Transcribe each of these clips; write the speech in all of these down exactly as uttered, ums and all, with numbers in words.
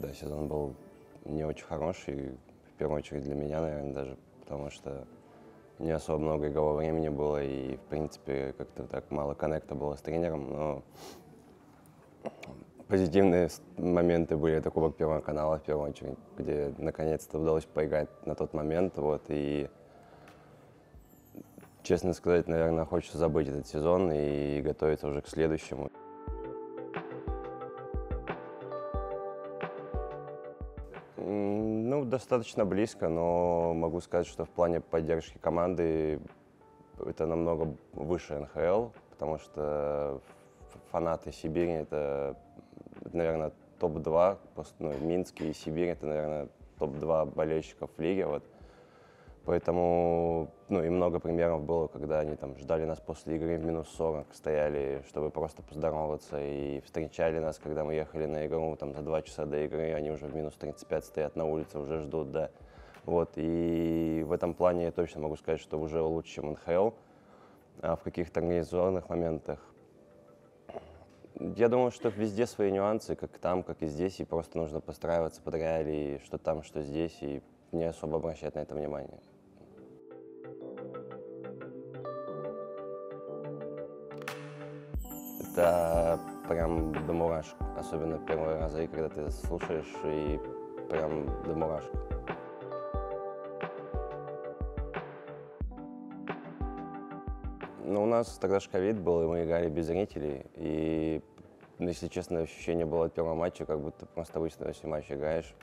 да, сезон был не очень хороший, в первую очередь для меня, наверное, даже, потому что не особо много игрового времени было, и, в принципе, как-то так мало коннекта было с тренером, но позитивные моменты были. Это Кубок Первого канала, в первую очередь, где наконец-то удалось поиграть на тот момент, вот, и, честно сказать, наверное, хочется забыть этот сезон и готовиться уже к следующему. Ну, достаточно близко, но могу сказать, что в плане поддержки команды это намного выше эн ха эл, потому что фанаты Сибири — это, наверное, топ два, ну, Минск и Сибирь — это, наверное, топ два болельщиков в лиге, вот. Поэтому, ну, и много примеров было, когда они там ждали нас после игры в минус сорок, стояли, чтобы просто поздороваться, и встречали нас, когда мы ехали на игру, там, за два часа до игры, они уже в минус тридцать пять стоят на улице, уже ждут, да. Вот, и в этом плане я точно могу сказать, что уже лучше, чем эн ха эл. А в каких-то организационных моментах я думаю, что везде свои нюансы, как там, как и здесь, и просто нужно подстраиваться под реалии, что там, что здесь, и не особо обращать на это внимание. Это прям до мурашек, особенно первые разы, когда ты слушаешь, и прям до мурашек. Ну, у нас тогда ж ковид был, и мы играли без зрителей, и, ну, если честно, ощущение было от первого матча, как будто просто обычно, если матч играешь.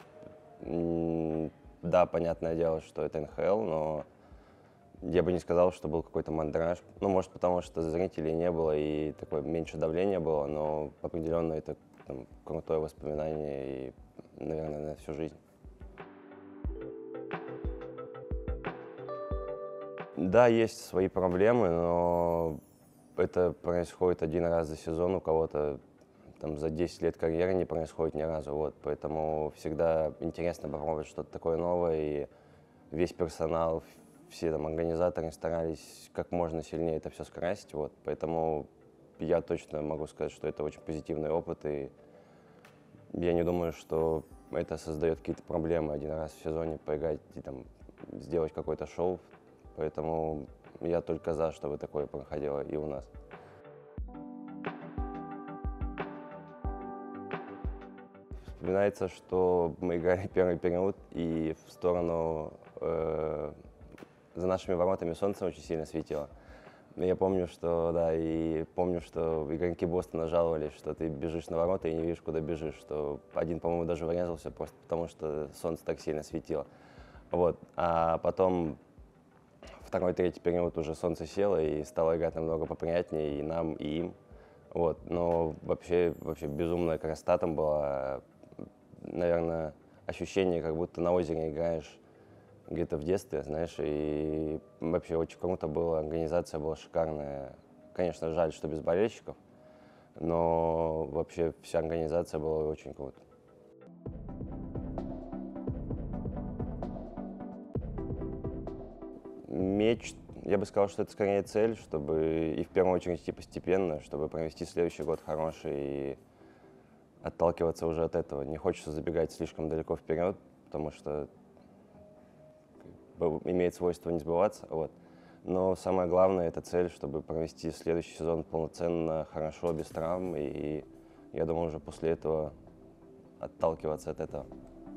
Да, понятное дело, что это эн ха эл, но я бы не сказал, что был какой-то мандраж. Ну, может, потому что зрителей не было и такое меньше давления было, но определенно это там крутое воспоминание и, наверное, на всю жизнь. Да, есть свои проблемы, но это происходит один раз за сезон, у кого-то там за десять лет карьеры не происходит ни разу, вот, поэтому всегда интересно попробовать что-то такое новое, и весь персонал, все там организаторы старались как можно сильнее это все скрасить, вот, поэтому я точно могу сказать, что это очень позитивный опыт, и я не думаю, что это создает какие-то проблемы один раз в сезоне поиграть и там сделать какое-то шоу, поэтому я только за, чтобы такое проходило и у нас. Вспоминается, что мы играли первый период, и в сторону, э, за нашими воротами солнце очень сильно светило. Я помню, что, да, и помню, что игроки Бостона жаловались, что ты бежишь на ворота и не видишь, куда бежишь, что один, по-моему, даже врезался просто потому, что солнце так сильно светило. Вот, а потом второй, третий период уже солнце село, и стало играть намного поприятнее и нам, и им. Вот, но вообще, вообще безумная красота там была. Наверное, ощущение, как будто на озере играешь где-то в детстве, знаешь, и вообще очень круто было, организация была шикарная. Конечно, жаль, что без болельщиков, но вообще вся организация была очень круто. Меч, я бы сказал, что это скорее цель, чтобы и в первую очередь идти постепенно, чтобы провести следующий год хороший и отталкиваться уже от этого. Не хочется забегать слишком далеко вперед, потому что имеет свойство не сбываться. Вот. Но самое главное — это цель, чтобы провести следующий сезон полноценно, хорошо, без травм. И я думаю, уже после этого отталкиваться от этого.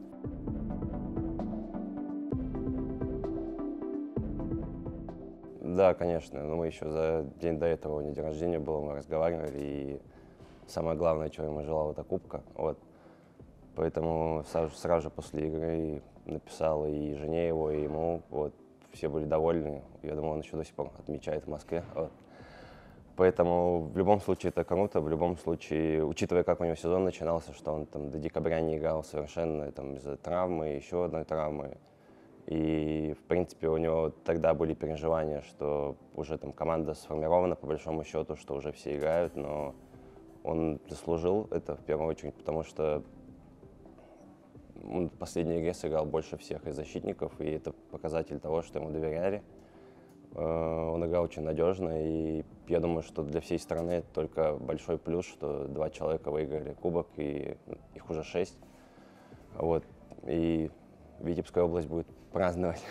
Да, конечно. Но мы еще за день до этого, у него день рождения было, мы разговаривали. И самое главное, чего ему желал, это кубка. Вот. Поэтому сразу, сразу же после игры написал и жене его, и ему. Вот. Все были довольны. Я думаю, он еще до сих пор отмечает в Москве. Вот. Поэтому в любом случае это круто. В любом случае, учитывая, как у него сезон начинался, что он там до декабря не играл совершенно там, из-за травмы, еще одной травмы. И, в принципе, у него тогда были переживания, что уже там команда сформирована, по большому счету, что уже все играют, но он заслужил это в первую очередь, потому что он в последней игре сыграл больше всех из защитников, и это показатель того, что ему доверяли. Он играл очень надежно, и я думаю, что для всей страны это только большой плюс, что два человека выиграли кубок, и их уже шесть. Вот. И Витебская область будет праздновать.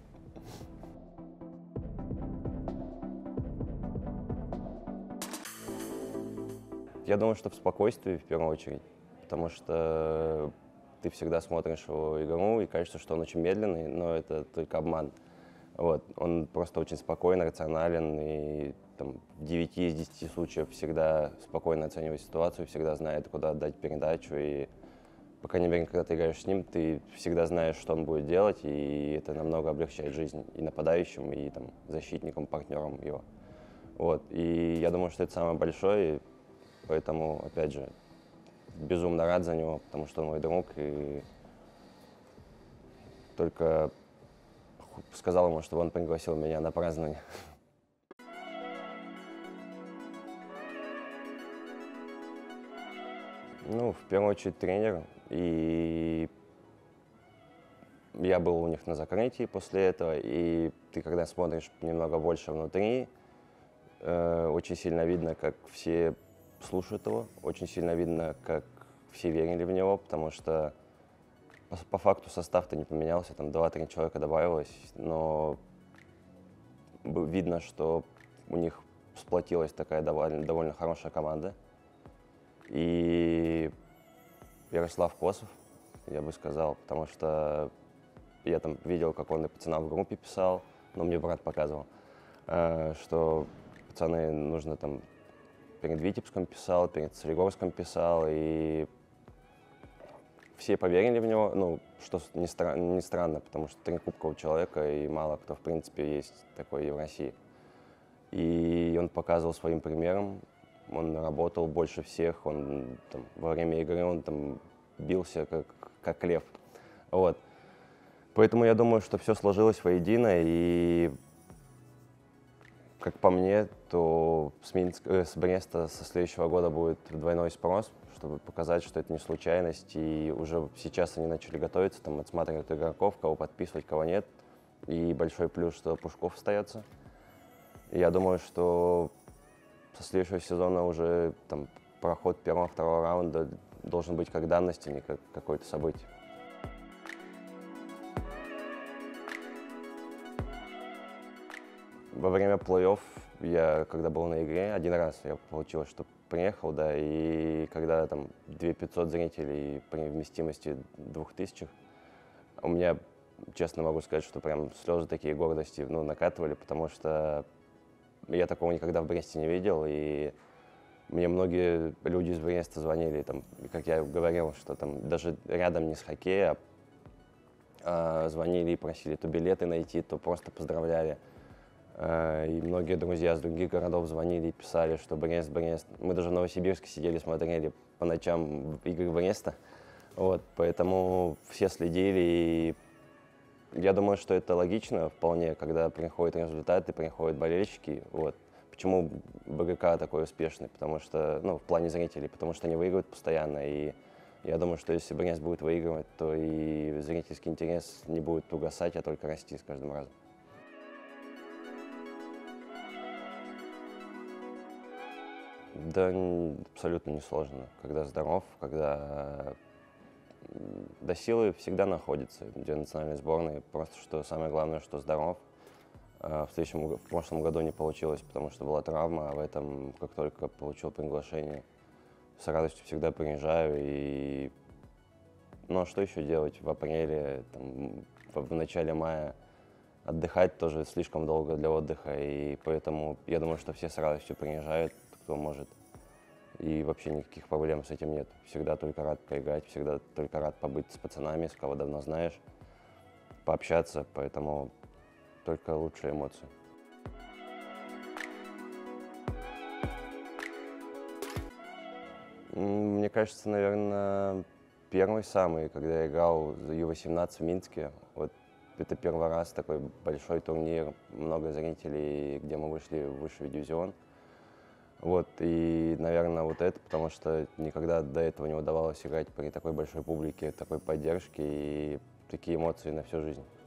Я думаю, что в спокойствии в первую очередь, потому что ты всегда смотришь его игру, и кажется, что он очень медленный, но это только обман. Вот. Он просто очень спокойно, рационален, и там, в девяти из десяти случаев всегда спокойно оценивает ситуацию, всегда знает, куда отдать передачу, и по крайней мере, когда ты играешь с ним, ты всегда знаешь, что он будет делать, и это намного облегчает жизнь и нападающим, и там, защитникам, партнерам его. Вот. И я думаю, что это самое большое, поэтому, опять же, безумно рад за него, потому что он мой друг, и только сказал ему, чтобы он пригласил меня на празднование. Ну, в первую очередь тренер, и я был у них на закрытии после этого, и ты, когда смотришь немного больше внутри, э, очень сильно видно, как все слушают его, очень сильно видно, как все верили в него, потому что по, по факту состав-то не поменялся, там два-три человека добавилось, но видно, что у них сплотилась такая довольно, довольно хорошая команда. И Ярослав Косов, я бы сказал, потому что я там видел, как он и пацанам в группе писал, но мне брат показывал, что пацаны нужно там перед Витебском писал, перед Солигорском писал, и все поверили в него, ну, что не, стра- не странно, потому что три кубка у человека, и мало кто, в принципе, есть такой и в России. И он показывал своим примером, он работал больше всех, он там, во время игры он там бился как, как лев. Вот. Поэтому я думаю, что все сложилось воедино, и как по мне, то с, Минск, э, с Бреста со следующего года будет двойной спрос, чтобы показать, что это не случайность, и уже сейчас они начали готовиться, там отсматривают игроков, кого подписывать, кого нет, и большой плюс, что Пушков остается. И я думаю, что со следующего сезона уже там проход первого-второго раунда должен быть как данность, а не как какое-то событие. Во время плей-офф я, когда был на игре, один раз я получилось, что приехал, да, и когда там две тысячи пятьсот зрителей при вместимости двух тысяч, у меня, честно могу сказать, что прям слезы такие гордости, ну, накатывали, потому что я такого никогда в Бресте не видел, и мне многие люди из Бреста звонили, там, как я говорил, что там даже рядом не с хоккея, а звонили и просили то билеты найти, то просто поздравляли. И многие друзья с других городов звонили и писали, что Брест, Брест. Мы даже в Новосибирске сидели, смотрели по ночам игры Бреста. Вот, поэтому все следили, и я думаю, что это логично вполне, когда приходят результаты, приходят болельщики. Вот. Почему БГК такой успешный? Потому что, ну, в плане зрителей, потому что они выигрывают постоянно, и я думаю, что если Брест будет выигрывать, то и зрительский интерес не будет угасать, а только расти с каждым разом. Да, абсолютно несложно. Когда здоров, когда до силы всегда находится, где национальной сборной. Просто что самое главное, что здоров. В следующем, в прошлом году не получилось, потому что была травма, а в этом, как только получил приглашение, с радостью всегда приезжаю. И... Ну а что еще делать в апреле, там, в начале мая? Отдыхать тоже слишком долго для отдыха, и поэтому я думаю, что все с радостью приезжают, кто может. И вообще никаких проблем с этим нет. Всегда только рад поиграть, всегда только рад побыть с пацанами, с кого давно знаешь, пообщаться, поэтому только лучшие эмоции. Мне кажется, наверное, первый самый, когда я играл за ю восемнадцать в Минске. Вот это первый раз такой большой турнир, много зрителей, где мы вышли в высший дивизион. Вот, и, наверное, вот это, потому что никогда до этого не удавалось играть при такой большой публике, такой поддержке, и такие эмоции на всю жизнь.